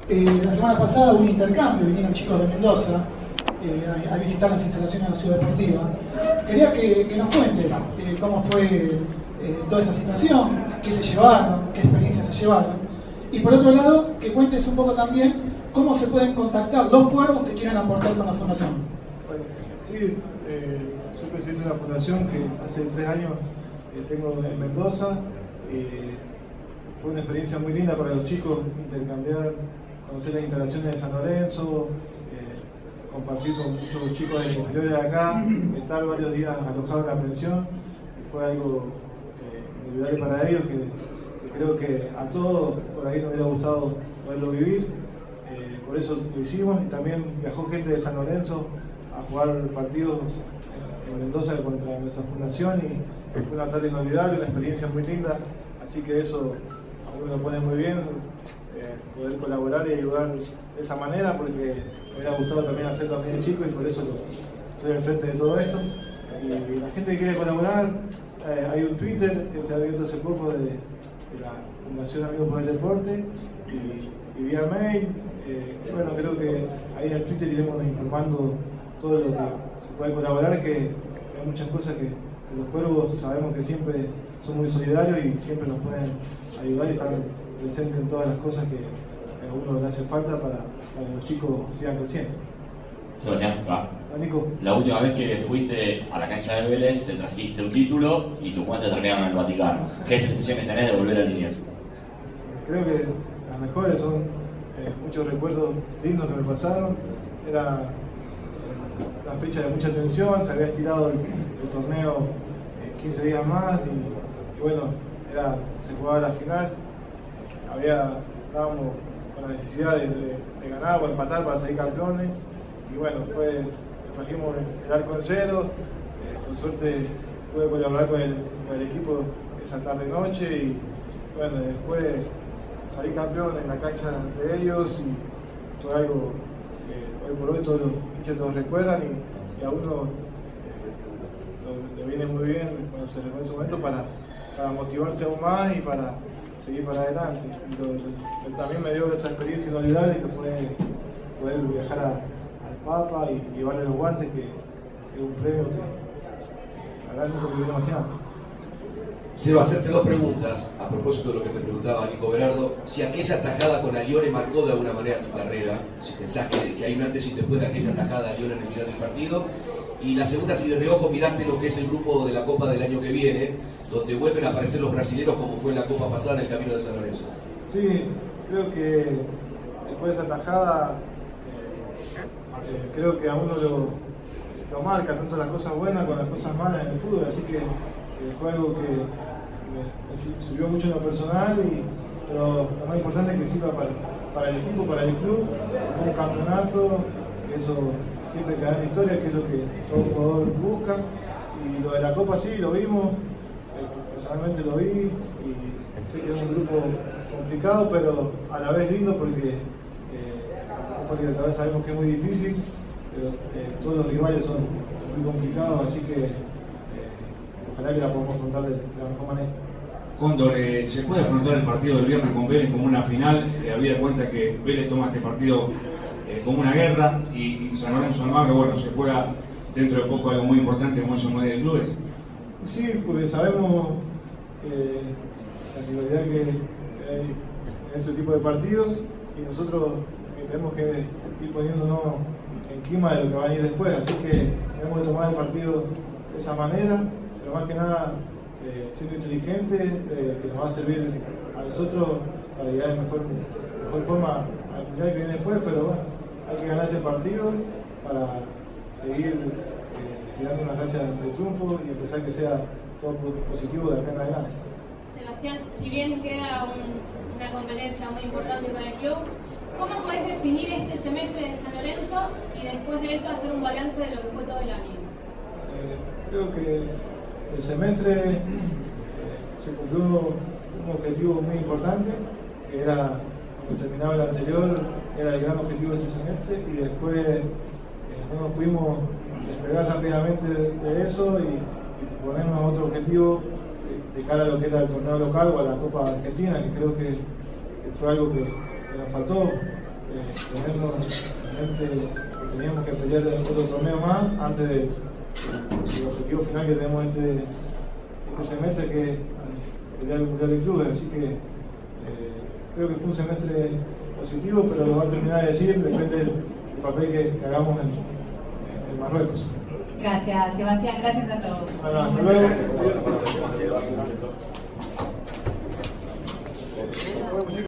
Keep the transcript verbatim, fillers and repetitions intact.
Eh, la semana pasada hubo un intercambio, vinieron chicos de Mendoza eh, a, a visitar las instalaciones de la Ciudad Deportiva. Quería que, que nos cuentes eh, cómo fue eh, toda esa situación, qué se llevaron, qué experiencias se llevaron. Y por otro lado, que cuentes un poco también cómo se pueden contactar los cuervos que quieran aportar con la fundación. Bueno, sí, eh, soy presidente de una fundación que hace tres años eh, tengo en Mendoza. Eh, fue una experiencia muy linda para los chicos intercambiar, conocer las instalaciones de San Lorenzo, eh, compartir con muchos chicos de inferiores de acá, estar varios días alojados en la pensión. Y fue algo eh, inolvidable para ellos que, que creo que a todos por ahí nos hubiera gustado poderlo vivir. Eh, por eso lo hicimos. Y también viajó gente de San Lorenzo a jugar partidos en, en Mendoza contra nuestra fundación y fue una tarde inolvidable, una experiencia muy linda. Así que eso a uno lo pone muy bien, eh, poder colaborar y ayudar de esa manera, porque me hubiera gustado también hacerlo también de chico y por eso estoy enfrente de todo esto. Y, y la gente que quiere colaborar, eh, hay un Twitter que se ha abierto hace poco de, de la Fundación Amigos por el Deporte y, y vía mail. Eh, bueno, creo que ahí en el Twitter iremos informando todo lo que se puede colaborar, que hay muchas cosas que, que los cuervos sabemos que siempre son muy solidarios y siempre nos pueden ayudar y están presentes en todas las cosas que a uno le hace falta para, para que los chicos sigan creciendo. Sebastián, va. Nico. La última vez que fuiste a la cancha de Vélez te trajiste un título y tu cuenta terminaron en el Vaticano. ¿Qué sensaciones tenés de volver a alinear? Creo que las mejores son eh, muchos recuerdos lindos que me pasaron. Era eh, una fecha de mucha tensión, se había estirado el, el torneo eh, quince días más y, y bueno, era, se jugaba la final. Había, estábamos con la necesidad de, de, de ganar o empatar para salir campeones. Y bueno, fue, trajimos el arco en cero, eh, con suerte pude colaborar con el, con el equipo esa tarde-noche y bueno, después salí campeón en la cancha de ellos y fue algo que hoy por hoy todos los hinchas todos recuerdan y, y a uno eh, le viene muy bien cuando se recuerda ese momento para, para motivarse aún más y para seguir para adelante. Y lo, lo, también me dio esa experiencia inolvidable que fue poder viajar a Papa y llevarle los guantes, que es un premio que a nunca me hubiera imaginado. Seba, hacerte dos preguntas a propósito de lo que te preguntaba Nico Berardo. Si aquella atajada con Alione marcó de alguna manera tu carrera, si pensás que, que hay un antes y después de aquella atajada de Alione en el final del partido. Y la segunda, si de reojo miraste lo que es el grupo de la Copa del año que viene, donde vuelven a aparecer los brasileños como fue en la Copa pasada en el camino de San Lorenzo. Sí, creo que después de esa atajada Eh, creo que a uno lo, lo marca tanto las cosas buenas como las cosas malas en el fútbol, así que eh, fue algo que me, me subió mucho en lo personal, y, pero lo más importante es que sirva para, para el equipo, para el club, un campeonato, eso siempre queda en la historia, que es lo que todo jugador busca, y lo de la Copa sí, lo vimos, eh, personalmente lo vi, y sé que es un grupo complicado, pero a la vez lindo porque porque tal vez sabemos que es muy difícil, pero eh, todos los rivales son muy complicados, así que eh, ojalá que la podamos afrontar de, de la mejor manera. Cóndor, eh, ¿se puede afrontar el partido del viernes con Vélez como una final? Eh, había cuenta que Vélez toma este partido eh, como una guerra y, y San Lorenzo Almagro, bueno, se juega dentro de poco algo muy importante como es el Mundial de Clubes. Sí, porque sabemos eh, la rivalidad que hay en este tipo de partidos y nosotros tenemos que ir poniéndonos en clima de lo que va a venir después, así que tenemos que tomar el partido de esa manera, pero más que nada eh, siendo inteligentes, eh, que nos va a servir a nosotros para llegar de mejor, mejor forma al final que viene después, pero bueno, hay que ganar este partido para seguir eh, tirando una racha de triunfo y empezar que sea todo positivo de acá en adelante. Sebastián, si bien queda un, una competencia muy importante para el club, ¿cómo podés definir este semestre de San Lorenzo y después de eso hacer un balance de lo que fue todo el año? Eh, creo que el semestre eh, se cumplió un objetivo muy importante, que era, cuando terminaba el anterior, era el gran objetivo de este semestre, y después eh, no nos pudimos despegar rápidamente de, de eso y, y ponernos otro objetivo de, de cara a lo que era el torneo local o a la Copa Argentina, que creo que, que fue algo que, que nos faltó. eh, tenerlo en mente que teníamos que pelear otro torneo más antes de, del objetivo final que tenemos este, este semestre, que es pelear el Mundial de Clubes. Así que eh, creo que fue un semestre positivo, pero lo va a terminar de decir, depende del papel que, que hagamos en, en Marruecos. Gracias, Sebastián. Gracias a todos. Bueno, hasta luego.